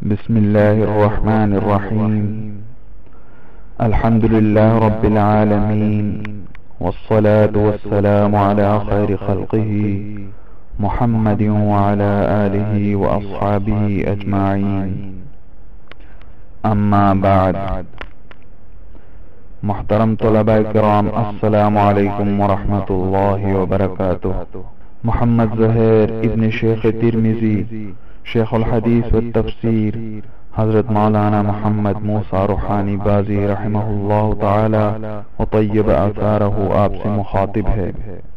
بسم الله الرحمن الرحيم. الحمد لله رب العالمين، والصلاة والسلام على خير خلقه محمد وعلى آله وأصحابه أجمعين. أما بعد، محترم طلباء کرام، السلام علیکم ورحمۃ اللہ وبرکاتہ. محمد ظہیر ابن شیخ ترمذی شیخ الحدیث والتفسیر حضرت مولانا محمد موسیٰ روحانی بازی رحمہ اللہ تعالی وطیب آثارہ آپ سے مخاطب ہے.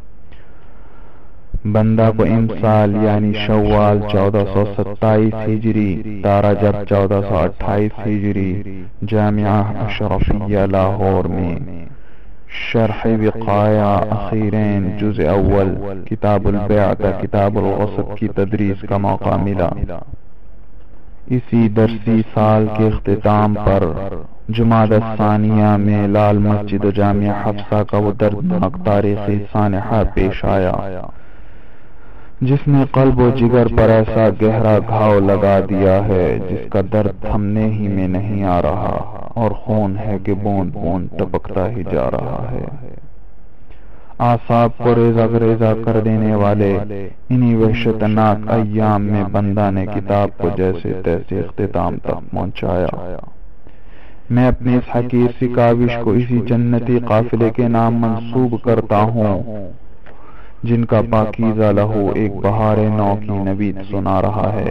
بندہ کو امسال یعنی شوال 1427 ہجری تارہ جب 1428 ہجری جامعہ اشرفیہ لاہور میں شرح وقایہ اخیرین جزء اول کتاب البیع کتاب الغصب کی تدریس کا موقع ملا. اسی درسی سال کے اختتام پر جمادی الثانیہ میں لال مسجد و جامعہ حفصہ کا وہ دردناک تاریخی سانحہ پیش آیا جس نے قلب و جگر پر ایسا گہرا گھاؤ لگا دیا ہے جس کا درد تھمنے ہی میں نہیں آ رہا، اور خون ہے کہ بوند بوند ٹپکتا ہی جا رہا ہے. اعصاب کو ریزہ ریزہ کر دینے والے انہی وحشتناک ایام میں بندہ نے کتاب کو جیسے تیسے اختتام تک پہنچایا. میں اپنی اس حقیر سی کاوش کو اسی جنتی قافلے کے نام منسوب کرتا ہوں جن کا پاکیزہ لہو ایک بہار نو کی نوید سنا رہا ہے.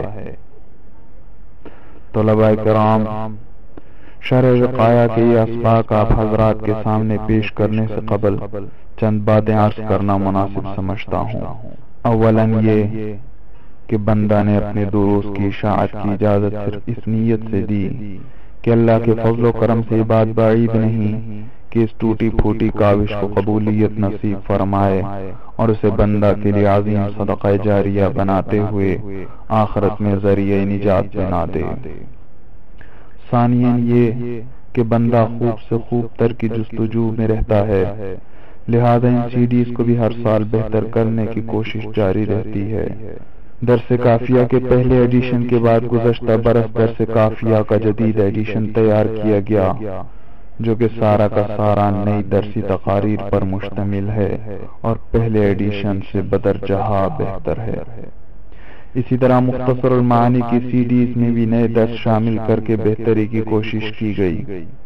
طلباء کرام، شرح وقایہ کے یہ اسباق آپ حضرات کے سامنے پیش کرنے سے قبل چند باتیں عرض کرنا مناسب سمجھتا ہوں. اولاً یہ کہ بندہ نے اپنے دروس کی اشاعت کی اجازت صرف اس نیت سے دی کہ اللہ کے فضل و کرم سے بات بعید نہیں کہ اس ٹوٹی پھوٹی کاوش کو قبولیت نصیب فرمائے اور اسے بندہ کے لیے عظیم صدقہ جاریہ بناتے ہوئے آخرت میں ذریعہ نجات بنا دے. ثانیاً یہ کہ بندہ خوب سے خوب تر کی جستجو میں رہتا ہے، لہذا ان CDs کو بھی ہر سال بہتر کرنے کی کوشش جاری رہتی ہے. درس کافیہ کے پہلے ایڈیشن کے بعد گزشتہ برس درس کافیہ کا جدید ایڈیشن تیار کیا گیا جو کہ سارا کا سارا نئی درسی تقاریر پر مشتمل ہے اور پہلے ایڈیشن سے بدرجہ بہتر ہے. اسی طرح مختصر المعانی کی CDs میں بھی نئے درس شامل کر کے بہتری کی کوشش کی گئی.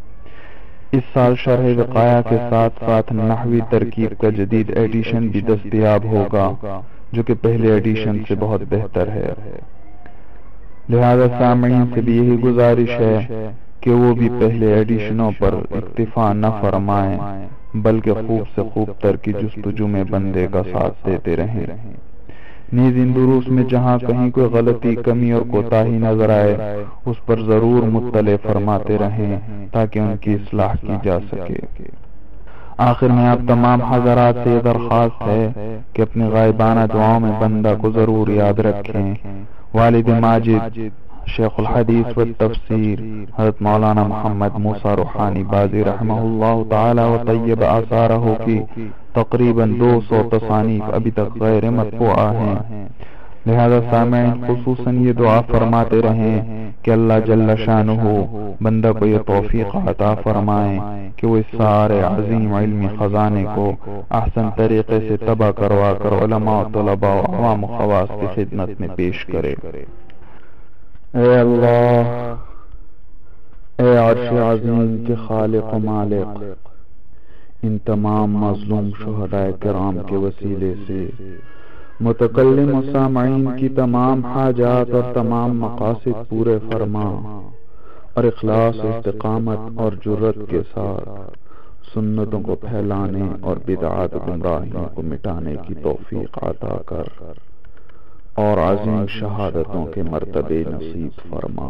اس سال شرح وقایہ کے ساتھ ساتھ نحوی ترکیب کا جدید ایڈیشن بھی دستیاب ہوگا جو کہ پہلے ایڈیشن سے بہت بہتر ہے. لہذا سامعین سے بھی یہی گزارش ہے کہ وہ بھی پہلے ایڈیشنوں پر اکتفا نہ فرمائیں بلکہ خوب سے خوب تر کی جستجو میں بندے کا ساتھ دیتے رہیں. نیز ان دروس میں جہاں کہیں کوئی غلطی، کمی اور کوتاہی نظر آئے اس پر ضرور مطلع فرماتے رہیں تاکہ ان کی اصلاح کی جا سکے. آخر میں آپ تمام حضرات سے یہ درخواست ہے کہ اپنی غائبانہ دعاؤں میں بندہ کو ضرور یاد رکھیں. والد ماجد شیخ الحدیث والتفسیر حضرت مولانا محمد موسیٰ روحانی بازی رحمہ اللہ تعالی و طیب آثارہ کی تقریباً 200 تصانیف ابھی تک غیر مطبوعہ ہیں. لہذا سامعین خصوصاً یہ دعا فرماتے رہیں کہ اللہ جل شانہ بندہ کو یہ توفیق عطا فرمائیں کہ وہ اس سارے عظیم علمی خزانے کو احسن طریقے سے تباہ کروا کر علماء، طلباء و عوام و خواص کی خدمت میں پیش کرے. اے اللہ، اے عرش عظیم کے خالق و مالک، ان تمام مظلوم شہداء کرام کے وسیلے سے متکلم و سامعین کی تمام حاجات اور تمام مقاصد پورے فرما اور اخلاص و استقامت اور جرت کے ساتھ سنتوں کو پھیلانے اور بدعات و گمراہیوں کو مٹانے کی توفیق عطا کر اور عظیم شہادتوں کے مرتبے نصیب فرما.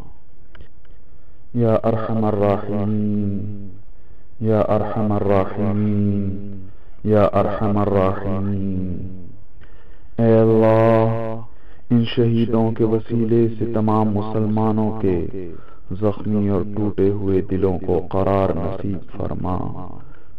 یا ارحم الراحمین، یا ارحم الراحمین، یا ارحم الراحمین. اے اللہ، ان شہیدوں کے وسیلے سے تمام مسلمانوں کے زخمی اور ٹوٹے ہوئے دلوں کو قرار نصیب فرما،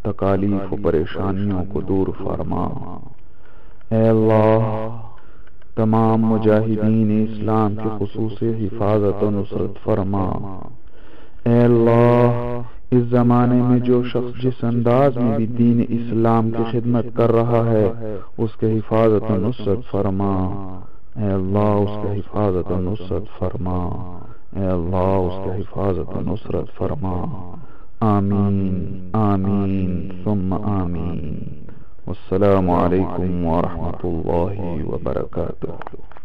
تکالیف و پریشانیوں کو دور فرما. اے اللہ، تمام مجاہدین اسلام کی خصوصی حفاظت و نصرت فرما۔ اے اللہ، اس زمانے میں جو شخص جس انداز میں بھی دین اسلام کی خدمت کر رہا ہے اس کے حفاظت و نصرت فرما۔ اے اللہ، اس کے حفاظت و نصرت فرما۔ اے اللہ، اس کے حفاظت و نصرت فرما۔ آمین آمین ثم آمین۔ والسلام علیکم ورحمۃ اللہ وبرکاتہ۔